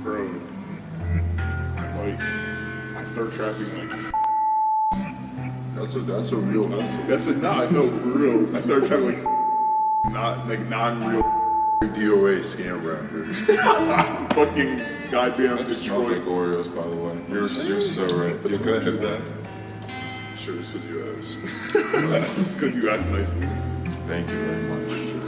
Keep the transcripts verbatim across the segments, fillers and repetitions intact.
Bro, I like, I started trapping like That's a that's a real hustle. That's a not no for real. I started trying to like not like non-real D O A scam rapper. fucking goddamn That smells like Detroit. Oreos, by the way. You're you're so right. You could have hit that. Sure, this is you asked. Because you asked nicely. Thank you very much.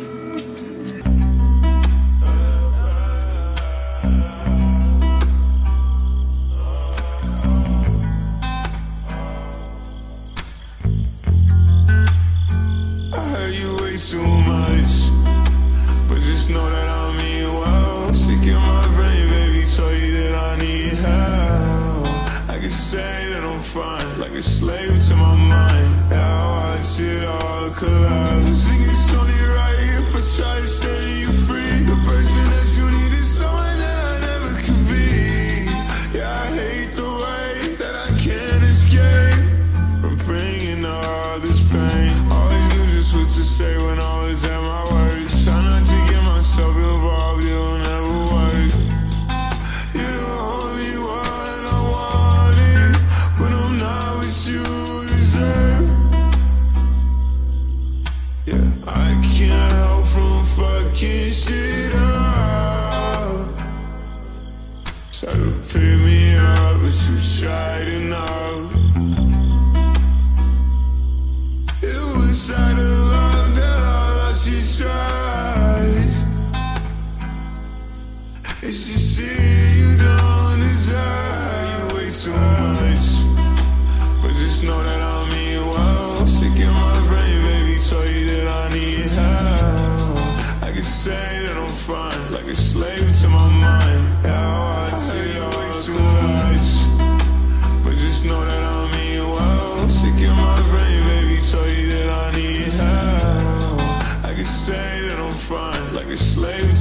Too much, but just know that I mean well. Sick in my brain, baby, told you that I need help. I can say that I'm fine, like a slave to my mind. Now I watch it all collapse. I think it's only right if I try to set you free. The person that you need is someone that I never could be. Yeah, I hate the way that I can't escape from bringing all this pain. Always knew just what to say when I was at my worst. Try not to get myself involved, it'll never work. You're the only one I wanted, but I'm not what you deserve. Yeah, I can't help from fucking shit up. Try to pick me up, but you tried enough. It was out of love that I lost your trust. It's just shit you don't deserve. You way too much, but just know that I mean well. Sick in my brain, baby, told you that I need help. I can say that I'm fine, like a slave to my mind. Now I tell you way too much, but just know that I mean well. Sick in my brain, baby, told you that I need help. I can say that I'm fine, like a slave